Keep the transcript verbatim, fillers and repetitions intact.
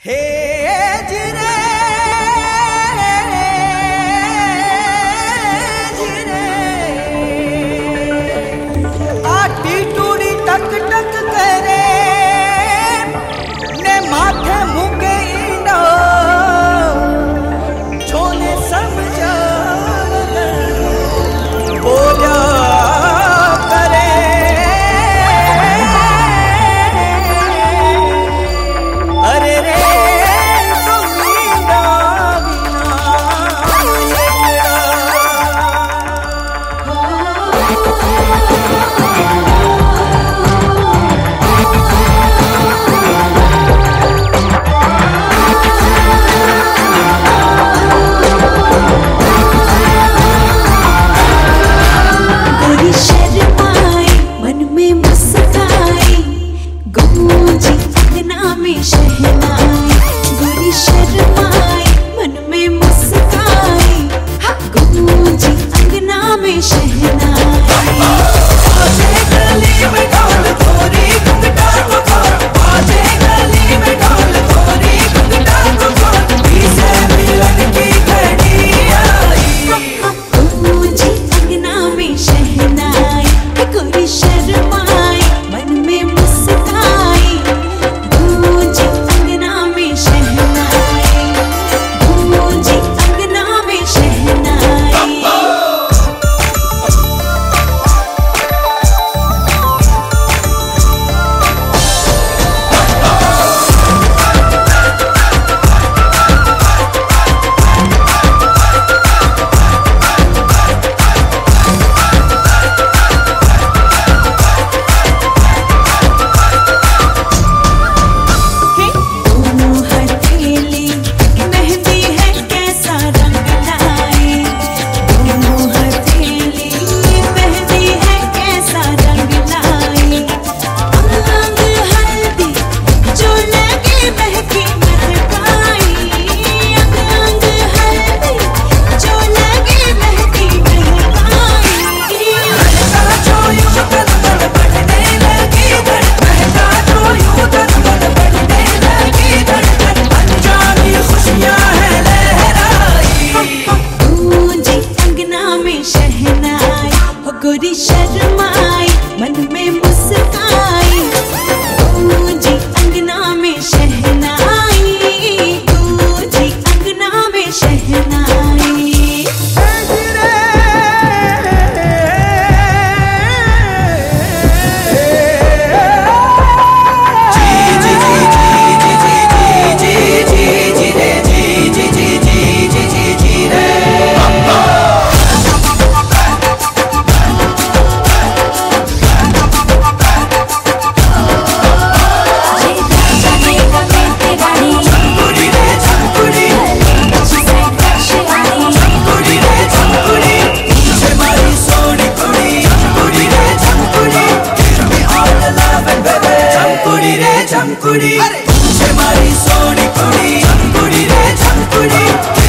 हे जिरे जिरे आटी टूड़ी टक टक करे ने माथे मुके इंडो छोने समझा बोला करे अरे रे गोरी शर्माई मन में मुस्काई गूंजी अंगना में शहनाई गूंजी अंगना में शहनाई झमकुड़ी, झमकुड़ी, मारी सोनी कुड़ी, झमकुड़ी रे झमकुड़ी।